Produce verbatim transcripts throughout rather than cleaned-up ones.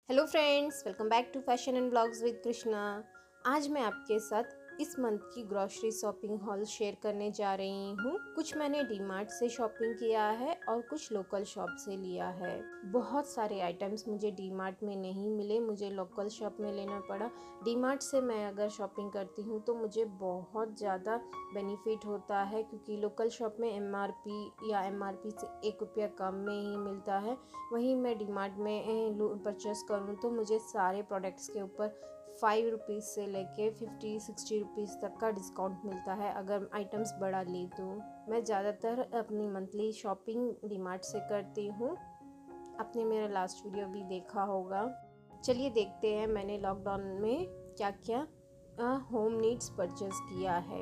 Hello friends, welcome back to fashion and blogs with Krishna. आज मैं आपके साथ इस मंथ की ग्रॉसरी शॉपिंग हॉल शेयर करने जा रही हूँ। कुछ मैंने डीमार्ट से शॉपिंग किया है और कुछ लोकल शॉप से लिया है। बहुत सारे आइटम्स मुझे डीमार्ट में नहीं मिले, मुझे लोकल शॉप में लेना पड़ा। डीमार्ट से मैं अगर शॉपिंग करती हूँ तो मुझे बहुत ज़्यादा बेनिफिट होता है, क्योंकि लोकल शॉप में एमआरपी या एमआरपी से एक रुपया कम में ही मिलता है। वहीं मैं डीमार्ट में परचेस करूँ तो मुझे सारे प्रोडक्ट्स के ऊपर फाइव रुपीज़ से लेके फिफ्टी सिक्सटी रुपीज़ तक का डिस्काउंट मिलता है अगर आइटम्स बड़ा ली तो। मैं ज़्यादातर अपनी मंथली शॉपिंग डीमार्ट से करती हूँ। आपने मेरा लास्ट वीडियो भी देखा होगा। चलिए देखते हैं मैंने लॉकडाउन में क्या क्या होम नीड्स परचेस किया है।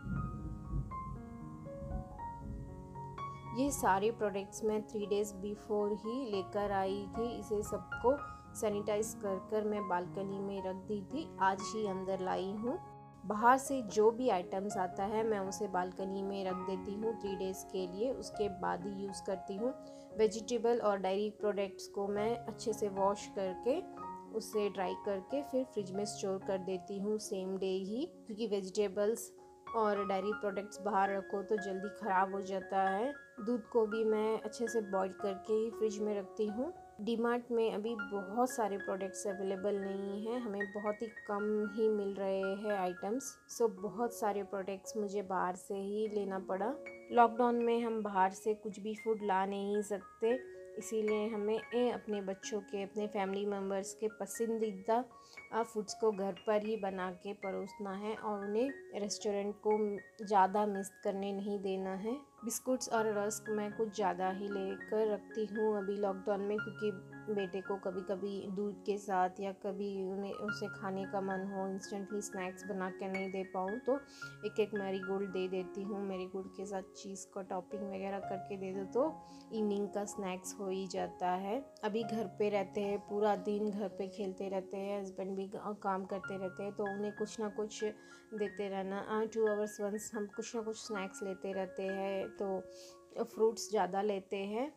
ये सारे प्रोडक्ट्स मैं थ्री डेज़ बिफोर ही लेकर आई थी। इसे सबको सैनिटाइज कर कर मैं बालकनी में रख दी थी, आज ही अंदर लाई हूँ। बाहर से जो भी आइटम्स आता है मैं उसे बालकनी में रख देती हूँ थ्री डेज़ के लिए, उसके बाद ही यूज़ करती हूँ। वेजिटेबल और डायरी प्रोडक्ट्स को मैं अच्छे से वॉश करके उसे ड्राई करके फिर फ्रिज में स्टोर कर देती हूँ सेम डे ही, क्योंकि वेजिटेबल्स और डायरी प्रोडक्ट्स बाहर रखो तो जल्दी ख़राब हो जाता है। दूध को भी मैं अच्छे से बॉईल करके ही फ्रिज में रखती हूँ। डीमार्ट में अभी बहुत सारे प्रोडक्ट्स अवेलेबल नहीं हैं, हमें बहुत ही कम ही मिल रहे हैं आइटम्स। सो बहुत सारे प्रोडक्ट्स मुझे बाहर से ही लेना पड़ा। लॉकडाउन में हम बाहर से कुछ भी फूड ला नहीं सकते, इसीलिए हमें अपने बच्चों के, अपने फैमिली मेम्बर्स के पसंदीदा फूड्स को घर पर ही बना के परोसना है और उन्हें रेस्टोरेंट को ज़्यादा मिस करने नहीं देना है। बिस्कुट्स और रस्क मैं कुछ ज़्यादा ही लेकर रखती हूँ अभी लॉकडाउन में, क्योंकि बेटे को कभी कभी दूध के साथ या कभी उन्हें उसे खाने का मन हो, इंस्टेंटली स्नैक्स बना के नहीं दे पाऊँ तो एक एक मैरी गोल्ड दे देती हूँ। मैरी गोल्ड के साथ चीज़ का टॉपिंग वगैरह करके दे दो तो इवनिंग का स्नैक्स हो ही जाता है। अभी घर पे रहते हैं, पूरा दिन घर पे खेलते रहते हैं, हस्बैंड भी काम करते रहते हैं, तो उन्हें कुछ ना कुछ देते रहना। टू आवर्स वंस हम कुछ ना कुछ स्नैक्स लेते रहते हैं। तो फ्रूट्स ज़्यादा लेते हैं,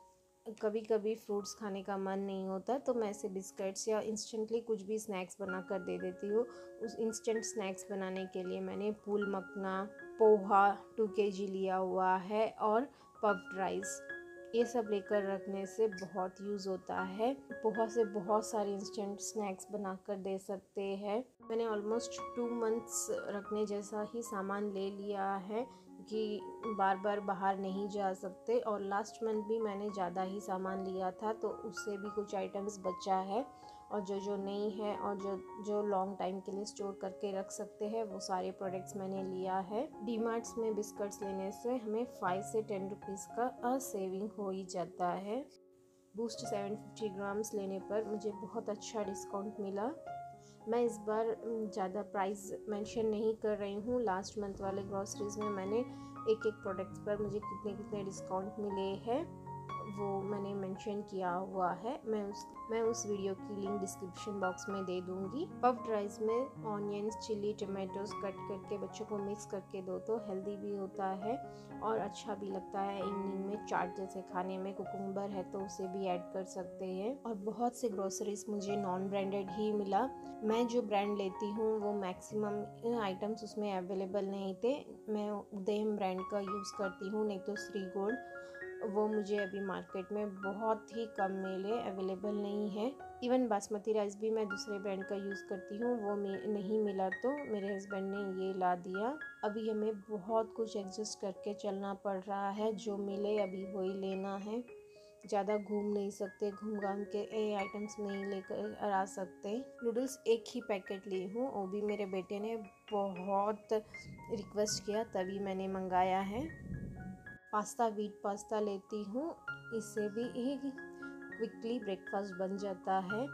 कभी कभी फ्रूट्स खाने का मन नहीं होता तो मैं ऐसे बिस्किट्स या इंस्टेंटली कुछ भी स्नैक्स बना कर दे देती हूँ। उस इंस्टेंट स्नैक्स बनाने के लिए मैंने फूल मखना, पोहा टू के जी लिया हुआ है और पफ्ड राइस, ये सब लेकर रखने से बहुत यूज़ होता है। पोहा से बहुत सारे इंस्टेंट स्नैक्स बना कर दे सकते हैं। मैंने ऑलमोस्ट टू मंथ्स रखने जैसा ही सामान ले लिया है, कि बार बार बाहर नहीं जा सकते। और लास्ट मंथ भी मैंने ज़्यादा ही सामान लिया था तो उससे भी कुछ आइटम्स बचा है, और जो जो नहीं है और जो जो लॉन्ग टाइम के लिए स्टोर करके रख सकते हैं वो सारे प्रोडक्ट्स मैंने लिया है। डीमार्ट्स में बिस्किट्स लेने से हमें फाइव से टेन रुपीज़ का सेविंग हो ही जाता है। बूस्ट सेवन फिफ्टी ग्राम्स लेने पर मुझे बहुत अच्छा डिस्काउंट मिला। मैं इस बार ज़्यादा प्राइस मेंशन नहीं कर रही हूँ। लास्ट मंथ वाले ग्रॉसरीज में मैंने एक एक प्रोडक्ट्स पर मुझे कितने कितने डिस्काउंट मिले हैं वो मैंने मेंशन किया हुआ है। मैं उस मैं उस वीडियो की लिंक डिस्क्रिप्शन बॉक्स में दे दूँगी। पफ्ड राइस में ऑनियंस, चिली, टमाटोज कट करके बच्चों को मिक्स करके दो तो हेल्दी भी होता है और अच्छा भी लगता है। इवनिंग में चाट जैसे खाने में कुकुम्बर है तो उसे भी ऐड कर सकते हैं। और बहुत से ग्रोसरीज मुझे नॉन ब्रांडेड ही मिला। मैं जो ब्रांड लेती हूँ वो मैक्सिमम आइटम्स उसमें अवेलेबल नहीं थे। मैं उदयम ब्रांड का यूज़ करती हूँ, नहीं तो श्री गोल्ड, वो मुझे अभी मार्केट में बहुत ही कम मिले, अवेलेबल नहीं है। इवन बासमती राइस भी मैं दूसरे ब्रांड का यूज़ करती हूँ, वो नहीं मिला तो मेरे हस्बैंड ने ये ला दिया। अभी हमें बहुत कुछ एडजस्ट करके चलना पड़ रहा है, जो मिले अभी वही लेना है। ज़्यादा घूम नहीं सकते, घूम घाम के ए आइटम्स नहीं लेकर आ सकते। नूडल्स एक ही पैकेट ली हूँ, वो भी मेरे बेटे ने बहुत रिक्वेस्ट किया तभी मैंने मंगाया है। पास्ता, व्हीट पास्ता लेती हूँ, इससे भी एक क्विकली ब्रेकफास्ट बन जाता है।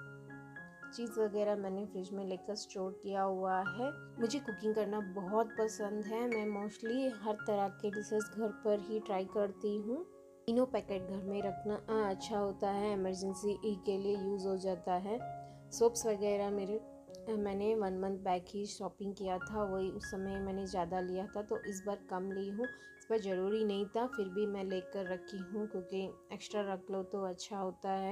चीज़ वगैरह मैंने फ्रिज में लेकर स्टोर किया हुआ है। मुझे कुकिंग करना बहुत पसंद है। मैं मोस्टली हर तरह के डिशेस घर पर ही ट्राई करती हूँ। तीनों पैकेट घर में रखना अच्छा होता है, इमरजेंसी के लिए यूज़ हो जाता है। सोप्स वगैरह मेरे मैंने वन मंथ बैक ही शॉपिंग किया था, वही उस समय मैंने ज़्यादा लिया था तो इस बार कम ली हूँ। इस बार ज़रूरी नहीं था फिर भी मैं लेकर रखी हूँ, क्योंकि एक्स्ट्रा रख लो तो अच्छा होता है।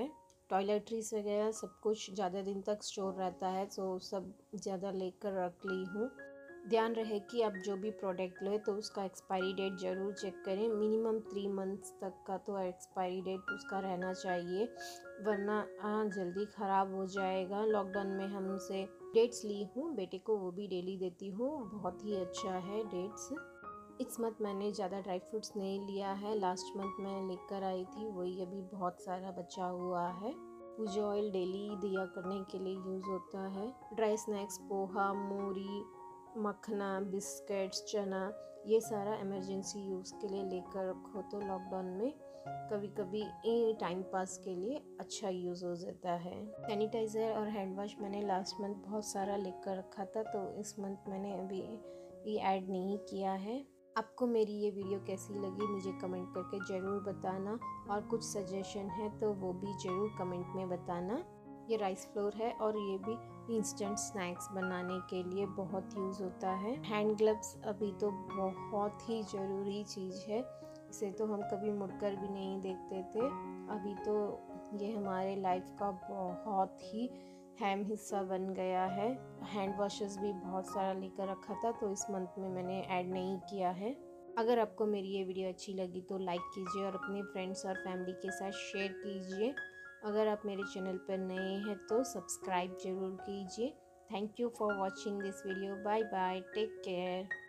टॉयलेटरीज वगैरह सब कुछ ज़्यादा दिन तक स्टोर रहता है, तो सब ज़्यादा लेकर रख ली हूँ। ध्यान रहे कि आप जो भी प्रोडक्ट लो तो उसका एक्सपायरी डेट ज़रूर चेक करें। मिनिमम थ्री मंथ्स तक का तो एक्सपायरी डेट उसका रहना चाहिए, वरना जल्दी ख़राब हो जाएगा। लॉकडाउन में हमसे डेट्स ली हूँ, बेटे को वो भी डेली देती हूँ, बहुत ही अच्छा है डेट्स। इस मंथ मैंने ज़्यादा ड्राई फ्रूट्स नहीं लिया है, लास्ट मंथ मैं लेकर आई थी, वही अभी बहुत सारा बचा हुआ है। पूजा ऑयल डेली दिया करने के लिए यूज़ होता है। ड्राई स्नैक्स, पोहा, मूरी, मखना, बिस्किट्स, चना, ये सारा इमरजेंसी यूज़ के लिए लेकर रखो तो लॉकडाउन में कभी कभी टाइम पास के लिए अच्छा यूज़ हो जाता है। सैनिटाइज़र और हैंड वॉश मैंने लास्ट मंथ बहुत सारा लेकर रखा था, तो इस मंथ मैंने अभी ये ऐड नहीं किया है। आपको मेरी ये वीडियो कैसी लगी मुझे कमेंट करके ज़रूर बताना, और कुछ सजेशन है तो वो भी ज़रूर कमेंट में बताना। ये राइस फ्लोर है और ये भी इंस्टेंट स्नैक्स बनाने के लिए बहुत यूज़ होता है। हैंड ग्लव्स अभी तो बहुत ही ज़रूरी चीज़ है, इसे तो हम कभी मुड़कर भी नहीं देखते थे, अभी तो ये हमारे लाइफ का बहुत ही अहम हिस्सा बन गया है। हैंड वॉशेस भी बहुत सारा लेकर रखा था, तो इस मंथ में मैंने ऐड नहीं किया है। अगर आपको मेरी ये वीडियो अच्छी लगी तो लाइक कीजिए और अपने फ्रेंड्स और फैमिली के साथ शेयर कीजिए। अगर आप मेरे चैनल पर नए हैं तो सब्सक्राइब ज़रूर कीजिए। Thank you for watching this video. Bye bye, take care.